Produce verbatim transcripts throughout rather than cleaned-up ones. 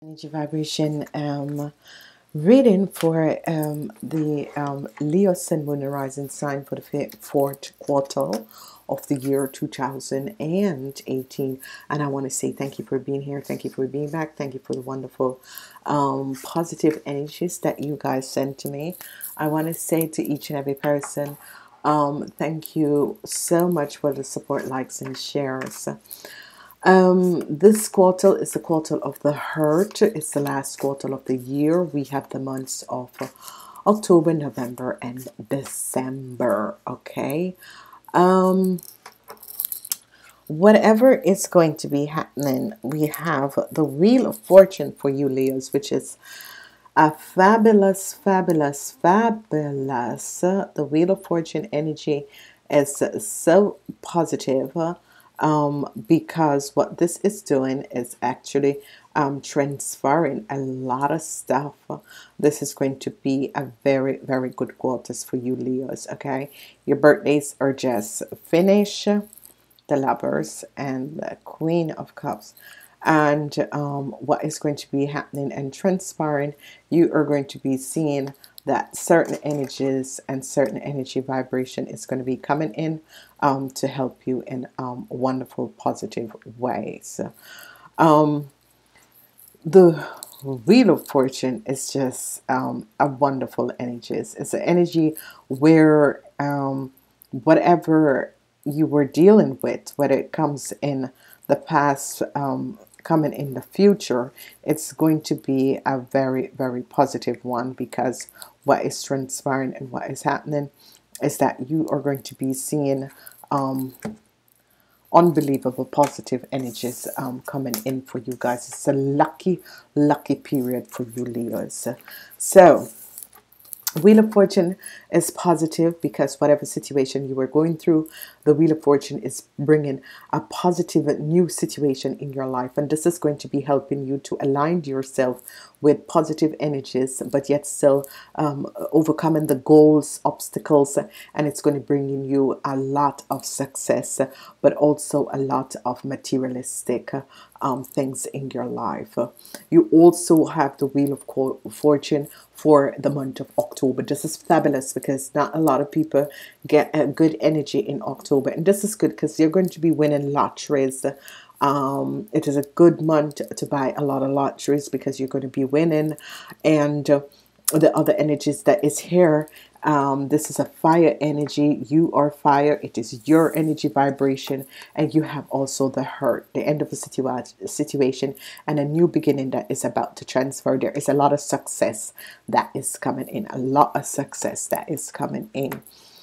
Energy vibration um, reading for um, the um, Leo Sun, Moon, and Rising sign for the fourth quarter of the year two thousand eighteen. And I want to say thank you for being here. Thank you for being back. Thank you for the wonderful um, positive energies that you guys sent to me. I want to say to each and every person, um, thank you so much for the support, likes, and shares. Um, this quarter is the quarter of the hurt. It's the last quarter of the year. We have the months of October, November, and December. Okay. Um, whatever is going to be happening, we have the Wheel of Fortune for you, Leos, which is a fabulous, fabulous, fabulous. The Wheel of Fortune energy is so positive. Um, because what this is doing is actually um, transferring a lot of stuff. This is going to be a very, very good quarters for you, Leos. Okay, your birthdays are just finished. The Lovers and the Queen of Cups. And um, what is going to be happening and transpiring, you are going to be seeing that certain energies and certain energy vibration is going to be coming in um, to help you in um, wonderful, positive ways. Um, the Wheel of Fortune is just um, a wonderful energy. It's an energy where um, whatever you were dealing with, whether it comes in the past, um, coming in the future, it's going to be a very, very positive one, because what is transpiring and what is happening is that you are going to be seeing um, unbelievable positive energies um, coming in for you guys. It's a lucky, lucky period for you, Leos. So Wheel of Fortune is positive because whatever situation you were going through, the Wheel of Fortune is bringing a positive new situation in your life, and this is going to be helping you to align yourself with positive energies, but yet still um, overcoming the goals, obstacles, and it's going to bring in you a lot of success, but also a lot of materialistic um, things in your life. You also have the Wheel of Fortune for the month of October. This is fabulous because not a lot of people get a good energy in October, and this is good because you're going to be winning lotteries. Um, it is a good month to buy a lot of lotteries because you're going to be winning. And uh, the other energies that is here, um, this is a fire energy. You are fire. It is your energy vibration, and you have also the hurt, the end of a situa situation, and a new beginning that is about to transfer. There is a lot of success that is coming in, a lot of success that is coming in.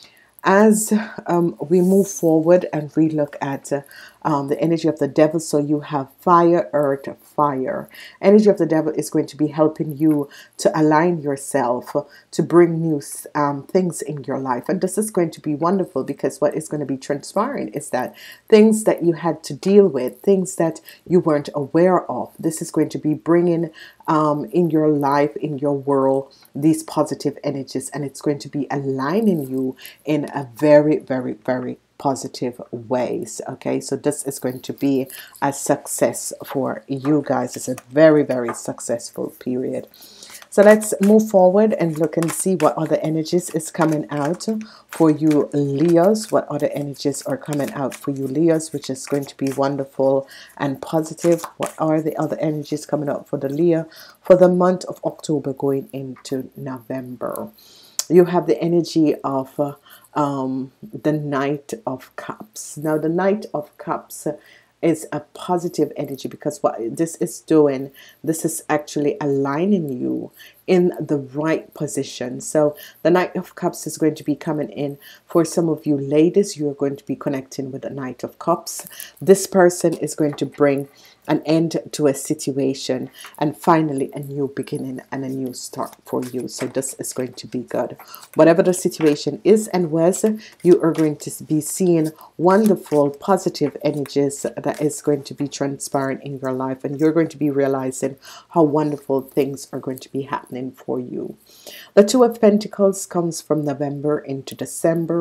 As um, we move forward and we look at uh, um, the energy of the devil, so you have fire, earth, fire. Energy of the devil is going to be helping you to align yourself, to bring new um, things in your life. And this is going to be wonderful because what is going to be transpiring is that things that you had to deal with, things that you weren't aware of, this is going to be bringing um, in your life, in your world, these positive energies, and it's going to be aligning you in a very, very, very positive ways. Okay, so this is going to be a success for you guys. It's a very, very successful period. So let's move forward and look and see what other energies is coming out for you, Leos. What other energies are coming out for you, Leos, which is going to be wonderful and positive. What are the other energies coming out for the Leo for the month of October going into November? You have the energy of uh, um, the Knight of Cups. Now, the Knight of Cups is a positive energy because what this is doing, this is actually aligning you in the right position. So the Knight of Cups is going to be coming in for some of you ladies. You are going to be connecting with the Knight of Cups. This person is going to bring an end to a situation and finally a new beginning and a new start for you. So this is going to be good. Whatever the situation is and was, you are going to be seeing wonderful positive energies that is going to be transparent in your life, and you're going to be realizing how wonderful things are going to be happening for you. The Two of Pentacles comes from November into December.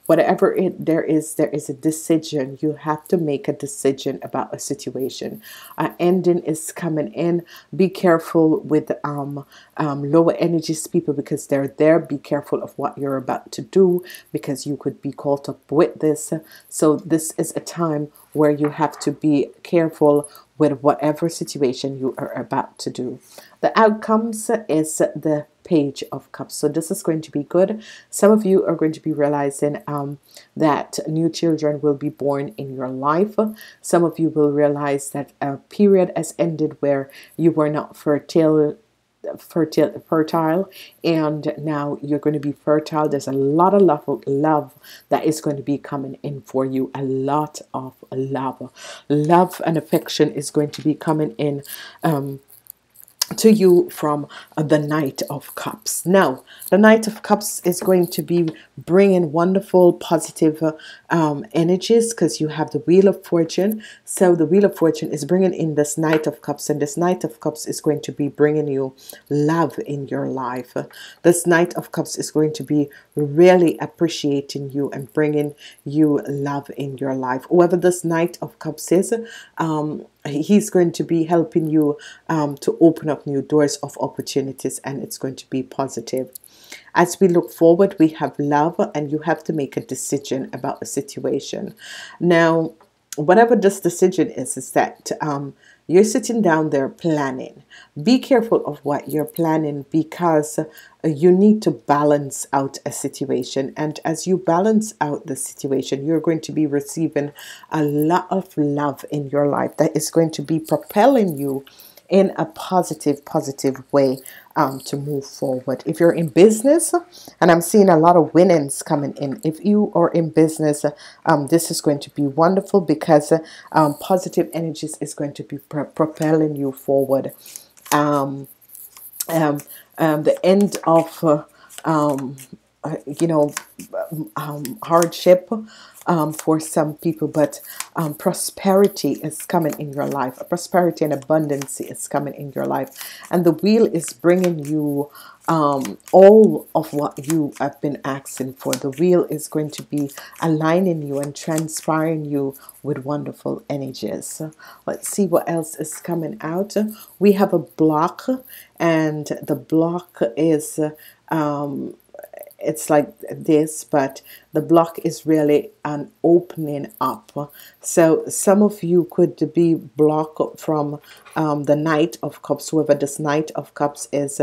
whatever it there is, there is a decision. You have to make a decision about a situation. An ending is coming in. Be careful with um, um, lower energies people, because they're there. Be careful of what you're about to do, because you could be caught up with this. So this is a time where you have to be careful with whatever situation you are about to do. The outcomes is the Page of Cups. So this is going to be good. Some of you are going to be realizing um, that new children will be born in your life. Some of you will realize that a period has ended where you were not fertile fertile fertile and now you're going to be fertile. There's a lot of love love that is going to be coming in for you. A lot of love love and affection is going to be coming in um to you from uh, the Knight of Cups. Now, the Knight of Cups is going to be bringing wonderful, positive uh, um, energies, because you have the Wheel of Fortune. So the Wheel of Fortune is bringing in this Knight of Cups, and this Knight of Cups is going to be bringing you love in your life. This Knight of Cups is going to be really appreciating you and bringing you love in your life. Whoever this Knight of Cups is, um, he's going to be helping you um, to open up new doors of opportunities, and it's going to be positive. As we look forward, we have love, and you have to make a decision about a situation. Now, whatever this decision is, is that um, you're sitting down there planning. Be careful of what you're planning, because uh, you need to balance out a situation. And as you balance out the situation, you're going to be receiving a lot of love in your life that is going to be propelling you in a positive, positive way um, to move forward. If you're in business, and I'm seeing a lot of winnings coming in. If you are in business, um, this is going to be wonderful, because um, positive energies is going to be pro propelling you forward. Um, um, um, the end of, uh, um, uh, you know, um, hardship um, for some people, but um, prosperity is coming in your life. Prosperity and abundance is coming in your life. And the wheel is bringing you um, all of what you have been asking for. The wheel is going to be aligning you and transpiring you with wonderful energies. Let's see what else is coming out. We have a block, and the block is um, it's like this, but the block is really an opening up. So some of you could be blocked from um, the Knight of Cups. Whoever this Knight of Cups is,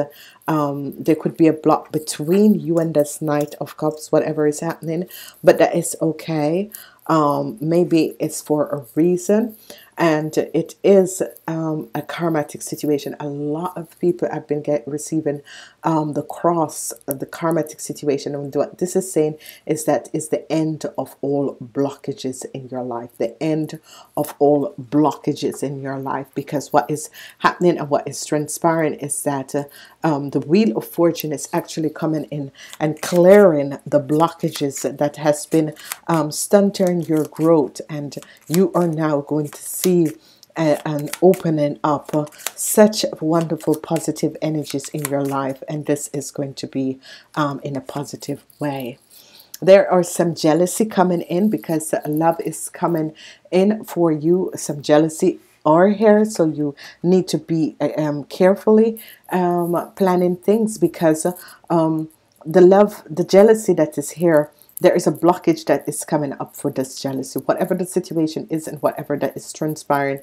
um, there could be a block between you and this Knight of Cups, whatever is happening, but that is okay. Um, maybe it's for a reason, and it is um, a karmatic situation. A lot of people have been get, receiving um, the cross of the karmatic situation, and what this is saying is that is the end of all blockages in your life, the end of all blockages in your life, because what is happening and what is transpiring is that uh, um, the Wheel of Fortune is actually coming in and clearing the blockages that has been um, stunting your growth, and you are now going to see uh, and opening up uh, such wonderful positive energies in your life, and this is going to be um, in a positive way. There are some jealousy coming in, because love is coming in for you. Some jealousy are here, so you need to be um, carefully um, planning things, because um, the love, the jealousy that is here, there is a blockage that is coming up for this jealousy. Whatever the situation is and whatever that is transpiring,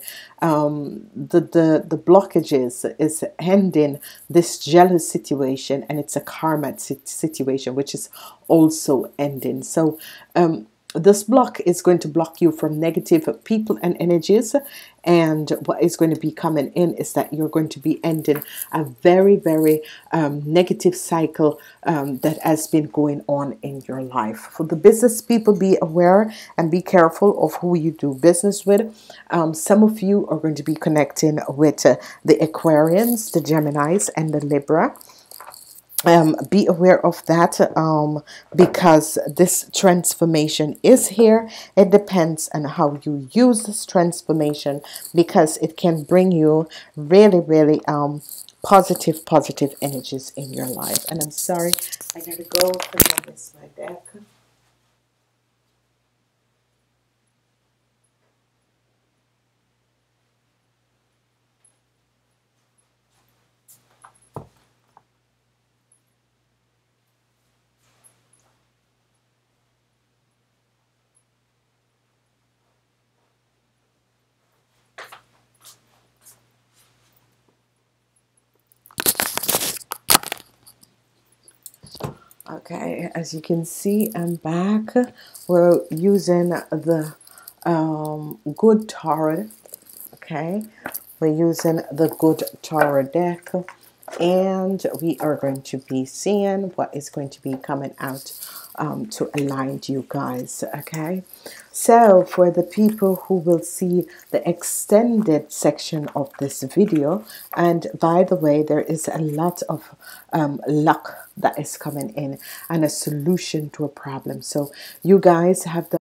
um, the, the, the blockages is ending this jealous situation, and it's a karma situation, which is also ending. So um, this block is going to block you from negative people and energies, and what is going to be coming in is that you're going to be ending a very, very um, negative cycle um, that has been going on in your life. For the business people, be aware and be careful of who you do business with. Um, some of you are going to be connecting with uh, the Aquarians, the Geminis, and the Libra. Um, be aware of that um, because this transformation is here. It depends on how you use this transformation, because it can bring you really, really um, positive, positive energies in your life. And I'm sorry, I gotta go because I missed my deck. Okay, as you can see, I'm back. We're using the um, Good Tarot. Okay, we're using the Good Tarot deck, and we are going to be seeing what is going to be coming out um, to align you guys. Okay, so for the people who will see the extended section of this video, and by the way, there is a lot of um, luck that is coming in and a solution to a problem. So you guys have the